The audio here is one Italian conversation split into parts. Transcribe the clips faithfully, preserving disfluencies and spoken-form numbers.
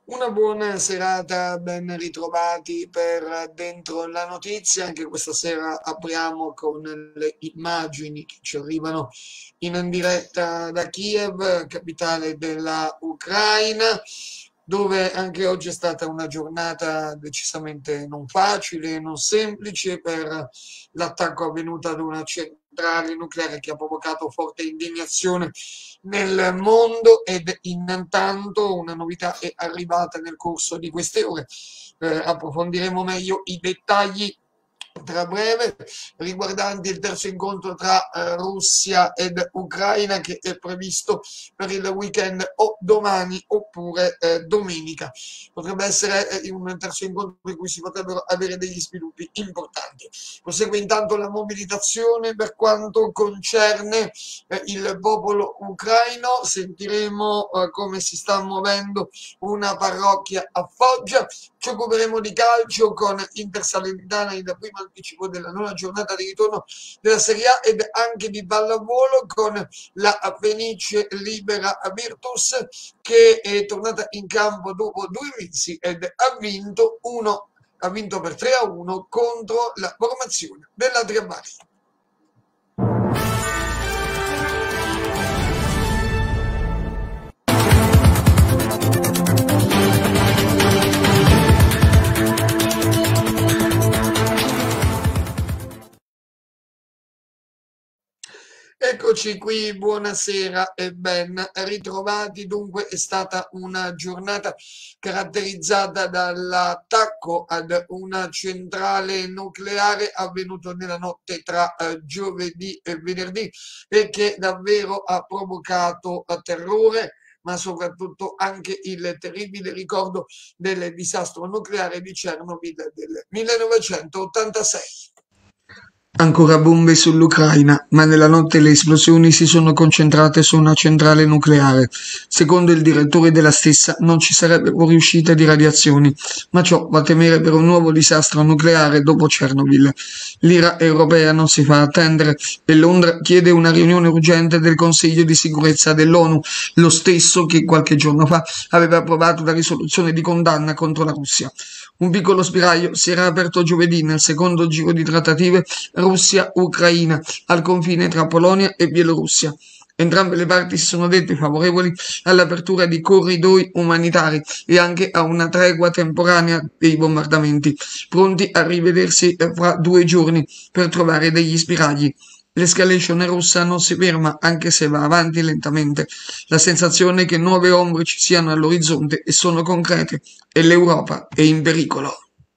Una buona serata, ben ritrovati per Dentro la Notizia. Anche questa sera apriamo con le immagini che ci arrivano in diretta da Kiev, capitale della Ucraina, dove anche oggi è stata una giornata decisamente non facile, non semplice per l'attacco avvenuto ad una centrale nucleare che ha provocato forte indignazione nel mondo ed intanto una novità è arrivata nel corso di queste ore. Eh, approfondiremo meglio i dettagli tra breve, riguardanti il terzo incontro tra eh, Russia ed Ucraina che è previsto per il weekend o domani oppure eh, domenica. Potrebbe essere eh, un terzo incontro in cui si potrebbero avere degli sviluppi importanti. Prosegue intanto la mobilitazione per quanto concerne eh, il popolo ucraino. Sentiremo eh, come si sta muovendo una parrocchia a Foggia. Ci occuperemo di calcio con Inter Salernitana in primo anticipo della nona giornata di ritorno della Serie A ed anche di pallavolo con la Fenice Libera Virtus che è tornata in campo dopo due mesi ed ha vinto uno ha vinto per tre a uno contro la formazione della Triabari. Eccoci qui, buonasera e ben ritrovati. Dunque è stata una giornata caratterizzata dall'attacco ad una centrale nucleare avvenuto nella notte tra eh, giovedì e venerdì e che davvero ha provocato eh, terrore, ma soprattutto anche il terribile ricordo del disastro nucleare di Chernobyl del millenovecentottantasei. Ancora bombe sull'Ucraina, ma nella notte le esplosioni si sono concentrate su una centrale nucleare. Secondo il direttore della stessa non ci sarebbe fuoriuscita di radiazioni, ma ciò fa temere per un nuovo disastro nucleare dopo Chernobyl. L'ira europea non si fa attendere e Londra chiede una riunione urgente del Consiglio di sicurezza dell'ONU, lo stesso che qualche giorno fa aveva approvato la risoluzione di condanna contro la Russia. Un piccolo spiraglio si era aperto giovedì nel secondo giro di trattative Russia-Ucraina al confine tra Polonia e Bielorussia. Entrambe le parti si sono dette favorevoli all'apertura di corridoi umanitari e anche a una tregua temporanea dei bombardamenti, pronti a rivedersi fra due giorni per trovare degli spiragli. L'escalation russa non si ferma, anche se va avanti lentamente. La sensazione che nuove ombre ci siano all'orizzonte e sono concrete, e l'Europa è in pericolo.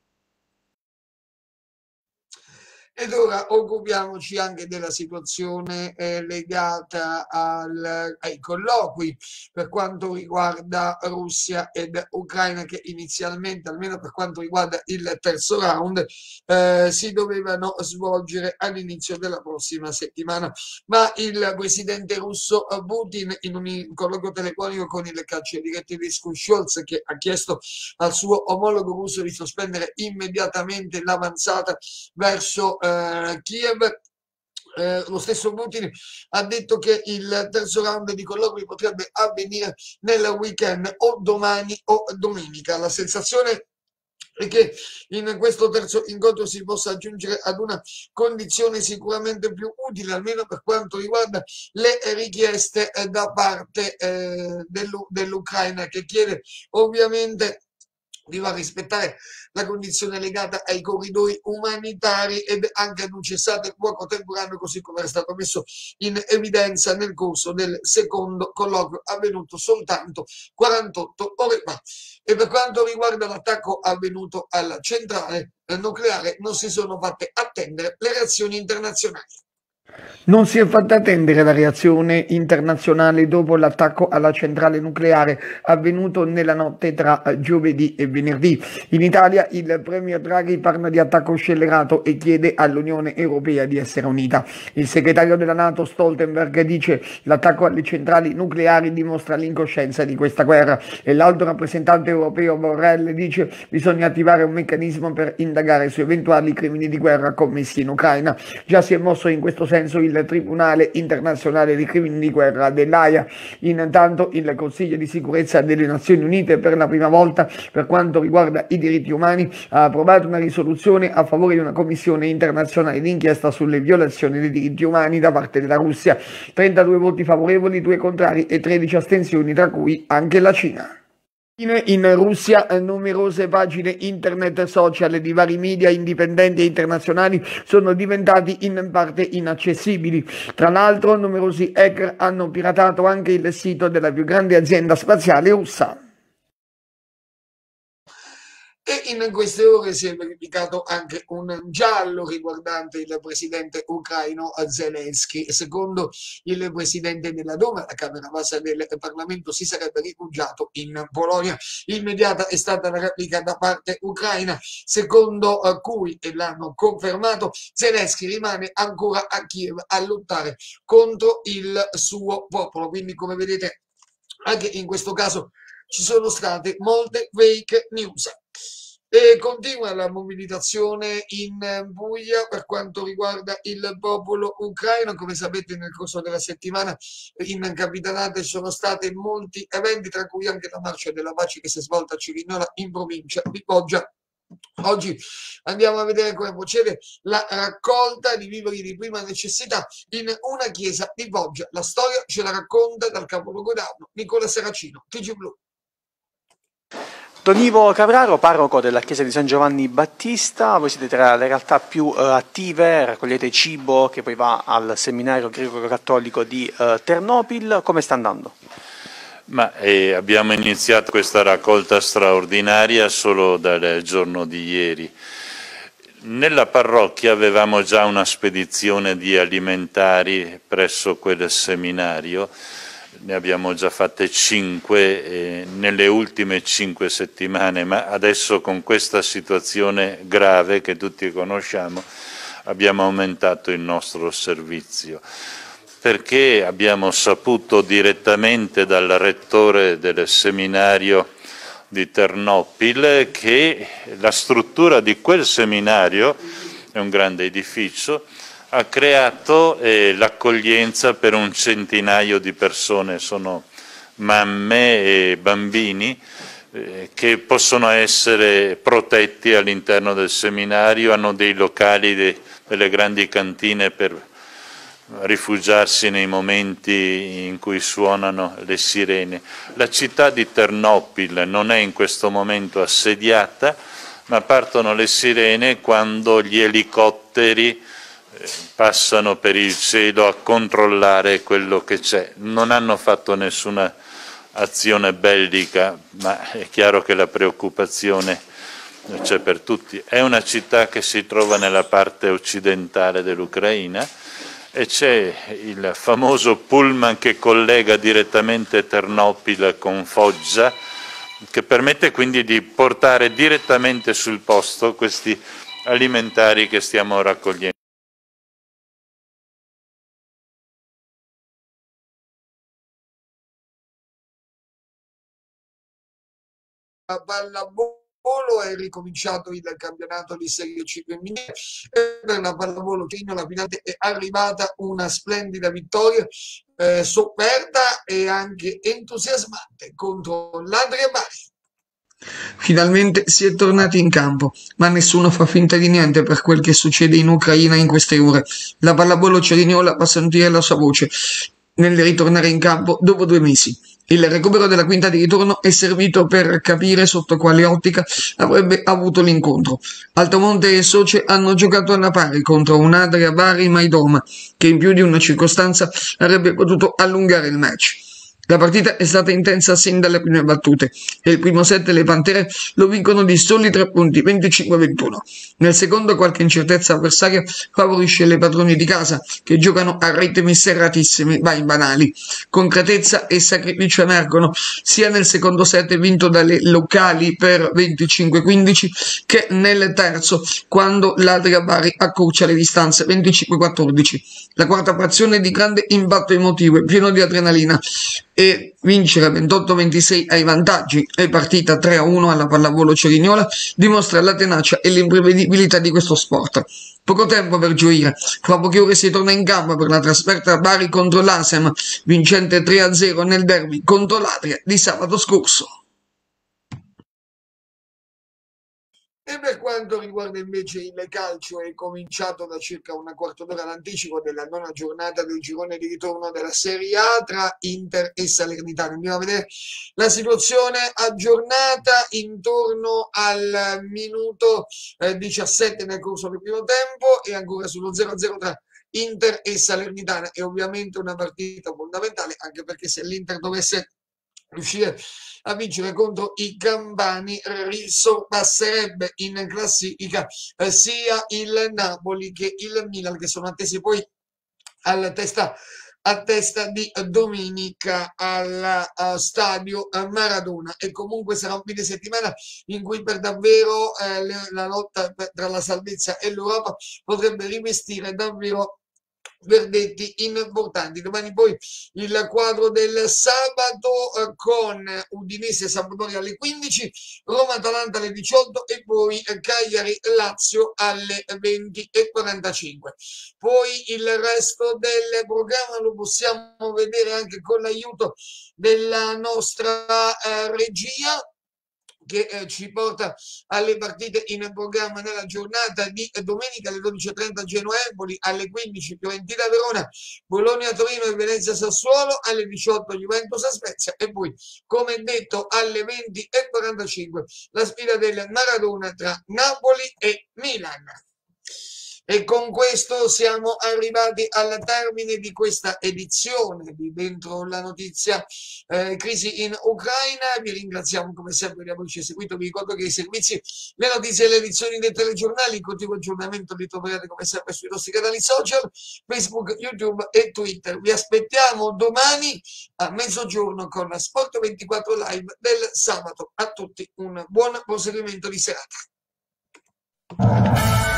Ed ora occupiamoci anche della situazione eh, legata al, ai colloqui per quanto riguarda Russia ed Ucraina che inizialmente, almeno per quanto riguarda il terzo round, eh, si dovevano svolgere all'inizio della prossima settimana. Ma il presidente russo Putin in un colloquio telefonico con il cancelliere tedesco Scholz che ha chiesto al suo omologo russo di sospendere immediatamente l'avanzata verso eh, Kiev. Eh, lo stesso Putin ha detto che il terzo round di colloqui potrebbe avvenire nel weekend o domani o domenica. La sensazione è che in questo terzo incontro si possa giungere ad una condizione sicuramente più utile, almeno per quanto riguarda le richieste eh, da parte eh, dell'Ucraina, che chiede ovviamente di far rispettare la condizione legata ai corridoi umanitari ed anche ad un cessate il fuoco temporaneo, così come era stato messo in evidenza nel corso del secondo colloquio avvenuto soltanto quarantotto ore fa. E per quanto riguarda l'attacco avvenuto alla centrale nucleare, non si sono fatte attendere le reazioni internazionali. Non si è fatta attendere la reazione internazionale dopo l'attacco alla centrale nucleare avvenuto nella notte tra giovedì e venerdì. In Italia il premier Draghi parla di attacco scellerato e chiede all'Unione Europea di essere unita. Il segretario della NATO Stoltenberg dice l'attacco alle centrali nucleari dimostra l'incoscienza di questa guerra e l'alto rappresentante europeo Borrell dice bisogna attivare un meccanismo per indagare su eventuali crimini di guerra commessi in Ucraina. Già si è mosso in questo senso senso il Tribunale internazionale dei crimini di guerra dell'Aia. Intanto il Consiglio di sicurezza delle Nazioni Unite, per la prima volta per quanto riguarda i diritti umani, ha approvato una risoluzione a favore di una commissione internazionale d'inchiesta sulle violazioni dei diritti umani da parte della Russia. trentadue voti favorevoli, due contrari e tredici astensioni, tra cui anche la Cina. In Russia numerose pagine internet social di vari media indipendenti e internazionali sono diventati in parte inaccessibili. Tra l'altro, numerosi hacker hanno piratato anche il sito della più grande azienda spaziale russa. E in queste ore si è verificato anche un giallo riguardante il presidente ucraino Zelensky. Secondo il presidente della Duma, la Camera Bassa del Parlamento, si sarebbe rifugiato in Polonia. Immediata è stata la replica da parte ucraina, secondo cui, e l'hanno confermato, Zelensky rimane ancora a Kiev a lottare contro il suo popolo. Quindi, come vedete, anche in questo caso ci sono state molte fake news. E continua la mobilitazione in Puglia per quanto riguarda il popolo ucraino. Come sapete, nel corso della settimana in Capitanate ci sono stati molti eventi, tra cui anche la marcia della pace che si è svolta a Cerignola in provincia di Foggia. Oggi andiamo a vedere come procede la raccolta di viveri di prima necessità in una chiesa di Foggia. La storia ce la racconta dal capoluogo d'Arno Nicola Seracino, T G Blu. Don Ivo Capraro, parroco della chiesa di San Giovanni Battista, voi siete tra le realtà più eh, attive, raccogliete cibo che poi va al seminario greco-cattolico di eh, Ternopil. Come sta andando? Ma, eh, abbiamo iniziato questa raccolta straordinaria solo dal giorno di ieri. Nella parrocchia avevamo già una spedizione di alimentari presso quel seminario. Ne abbiamo già fatte cinque eh, nelle ultime cinque settimane, ma adesso con questa situazione grave che tutti conosciamo abbiamo aumentato il nostro servizio, perché abbiamo saputo direttamente dal rettore del seminario di Ternopil che la struttura di quel seminario è un grande edificio, ha creato eh, l'accoglienza per un centinaio di persone, sono mamme e bambini eh, che possono essere protetti all'interno del seminario, hanno dei locali, de, delle grandi cantine per rifugiarsi nei momenti in cui suonano le sirene. La città di Ternopil non è in questo momento assediata, ma partono le sirene quando gli elicotteri passano per il cielo a controllare quello che c'è. Non hanno fatto nessuna azione bellica, ma è chiaro che la preoccupazione c'è per tutti. È una città che si trova nella parte occidentale dell'Ucraina e c'è il famoso pullman che collega direttamente Ternopil con Foggia, che permette quindi di portare direttamente sul posto questi alimentari che stiamo raccogliendo. Pallavolo è ricominciato il campionato di Serie C femminile e per la pallavolo Cerignola è arrivata una splendida vittoria eh, sofferta e anche entusiasmante contro l'Adria Bari. Finalmente si è tornati in campo, ma nessuno fa finta di niente per quel che succede in Ucraina in queste ore. La pallavolo Cerignola fa sentire la sua voce nel ritornare in campo dopo due mesi. Il recupero della quinta di ritorno è servito per capire sotto quale ottica avrebbe avuto l'incontro. Altomonte e Soce hanno giocato alla pari contro un'Adria Bari Maidoma, che in più di una circostanza avrebbe potuto allungare il match. La partita è stata intensa sin dalle prime battute e il primo set le Pantere lo vincono di soli tre punti, venticinque a ventuno. Nel secondo qualche incertezza avversaria favorisce le padroni di casa che giocano a ritmi serratissimi ma banali. Concretezza e sacrificio emergono sia nel secondo set vinto dalle locali per venticinque a quindici che nel terzo quando l'Adria Bari accorcia le distanze venticinque a quattordici. La quarta frazione è di grande impatto emotivo e pieno di adrenalina e vincere ventotto a ventisei ai vantaggi e partita tre a uno alla pallavolo Cerignola dimostra la tenacia e l'imprevedibilità di questo sport. Poco tempo per gioire, fra poche ore si torna in campo per la trasferta Bari contro l'Asem, vincente tre a zero nel derby contro l'Adria di sabato scorso. E per quanto riguarda invece il calcio, è cominciato da circa una quarto d'ora l'anticipo della nona giornata del girone di ritorno della Serie A tra Inter e Salernitana. Andiamo a vedere la situazione aggiornata intorno al minuto eh, diciassette nel corso del primo tempo e ancora sullo zero a zero tra Inter e Salernitana. È ovviamente una partita fondamentale, anche perché se l'Inter dovesse riuscire a vincere contro i Campani risorpasserebbe in classifica eh, sia il Napoli che il Milan, che sono attesi poi alla testa a testa di domenica al uh, stadio Maradona. E comunque sarà un fine settimana in cui per davvero eh, le, la lotta per, tra la salvezza e l'Europa potrebbe rivestire davvero verdetti importanti. Domani poi il quadro del sabato eh, con Udinese Sampdoria alle quindici, Roma Atalanta alle diciotto e poi eh, Cagliari Lazio alle venti e quarantacinque. Poi il resto del programma lo possiamo vedere anche con l'aiuto della nostra eh, regia, che eh, ci porta alle partite in programma nella giornata di domenica alle dodici e trenta Genoa-Empoli, alle quindici Fiorentina-Verona, Bologna-Torino e Venezia-Sassuolo, alle diciotto Juventus-Spezia e poi, come detto, alle venti e quarantacinque la sfida del Maradona tra Napoli e Milan. E con questo siamo arrivati al termine di questa edizione di Dentro la Notizia eh, Crisi in Ucraina. Vi ringraziamo come sempre di averci seguito. Vi ricordo che i servizi, le notizie e le edizioni dei telegiornali in continuo aggiornamento li troverete come sempre sui nostri canali social, Facebook, YouTube e Twitter. Vi aspettiamo domani a mezzogiorno con la Sport ventiquattro Live del sabato. A tutti un buon proseguimento di serata.